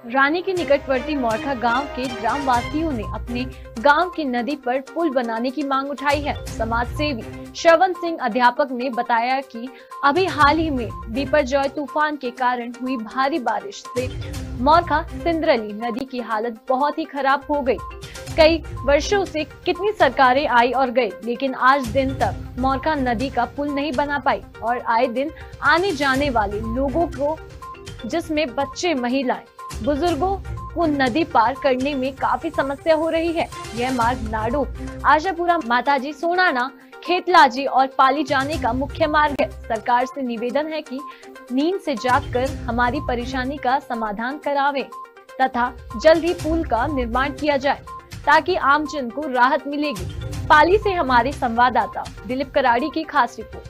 रानी के निकटवर्ती मोरखा गांव के ग्रामवासियों ने अपने गांव की नदी पर पुल बनाने की मांग उठाई है। समाज सेवी श्रवण सिंह अध्यापक ने बताया कि अभी हाल ही में बिपरजॉय तूफान के कारण हुई भारी बारिश से मोरखा सिंदरली नदी की हालत बहुत ही खराब हो गई। कई वर्षों से कितनी सरकारें आई और गई, लेकिन आज दिन तक मोरखा नदी का पुल नहीं बना पाई और आए दिन आने जाने वाले लोगों को, जिसमें बच्चे, महिलाएं, बुजुर्गों को नदी पार करने में काफी समस्या हो रही है। यह मार्ग नाडू, आशापुरा, माताजी, सोनाना, खेतलाजी और पाली जाने का मुख्य मार्ग है। सरकार से निवेदन है कि नींद से जागकर हमारी परेशानी का समाधान करावें तथा जल्द ही पुल का निर्माण किया जाए ताकि आमजन को राहत मिलेगी। पाली से हमारे संवाददाता दिलीप कराड़ी की खास रिपोर्ट।